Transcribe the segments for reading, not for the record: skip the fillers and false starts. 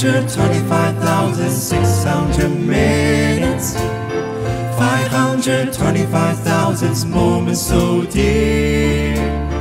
525,600 minutes, 525,000 moments so dear,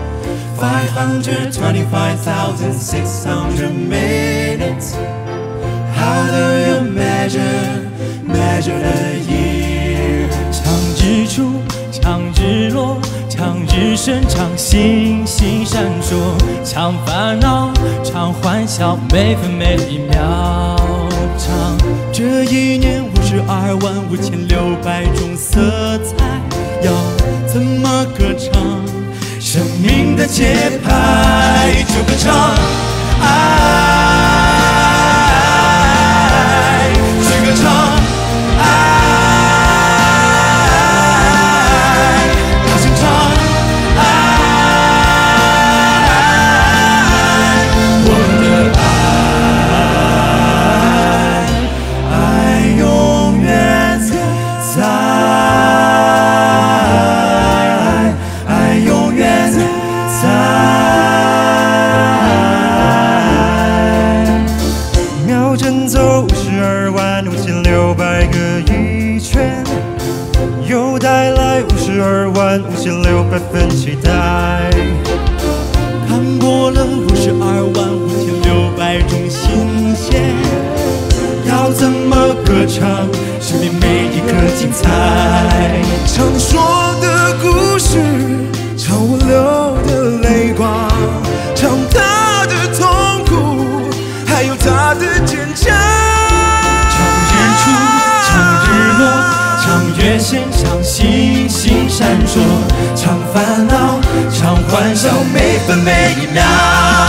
525,600 minutes. How do you measure the year? 长日出，长日落，长日升，长星星闪烁，长烦恼，长欢笑，每分每一秒。长这一年525600种色彩，要怎么歌唱？生命的节拍就歌唱，爱去歌唱，爱大声唱，爱我的爱永远在，爱永远在。秒针走525600个一圈，又带来525600份期待。看过了525,600种新鲜，要怎么歌唱？生命每一刻精彩。 唱你说的故事，唱我流的泪光，唱他的痛苦，还有他的坚强。 唱日出，唱日落，唱月线，唱星星闪烁，唱烦恼，唱欢笑，每分每一秒。